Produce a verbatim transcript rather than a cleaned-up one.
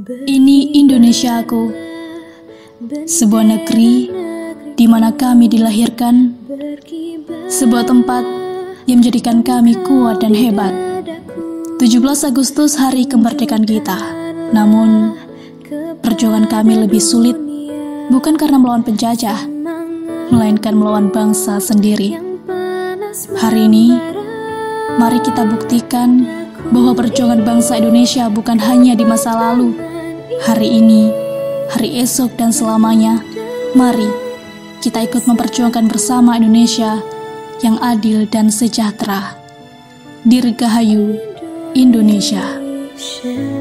Ini Indonesiaku, sebuah negeri di mana kami dilahirkan, sebuah tempat yang menjadikan kami kuat dan hebat. tujuh belas Agustus hari kemerdekaan kita. Namun, perjuangan kami lebih sulit bukan karena melawan penjajah, melainkan melawan bangsa sendiri. Hari ini, mari kita buktikan bahwa perjuangan bangsa Indonesia bukan hanya di masa lalu. Hari ini, hari esok dan selamanya, mari kita ikut memperjuangkan bersama Indonesia yang adil dan sejahtera. Dirgahayu Indonesia.